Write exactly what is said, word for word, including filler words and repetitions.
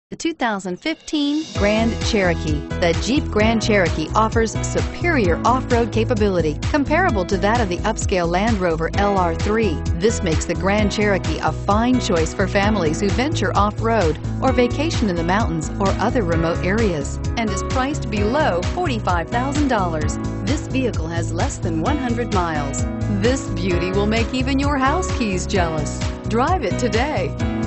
The two thousand fifteen Grand Cherokee. The Jeep Grand Cherokee offers superior off-road capability comparable to that of the upscale Land Rover L R three. This makes the Grand Cherokee a fine choice for families who venture off-road or vacation in the mountains or other remote areas, and is priced below forty-five thousand dollars. This vehicle has less than one hundred miles. This beauty will make even your house keys jealous. Drive it today.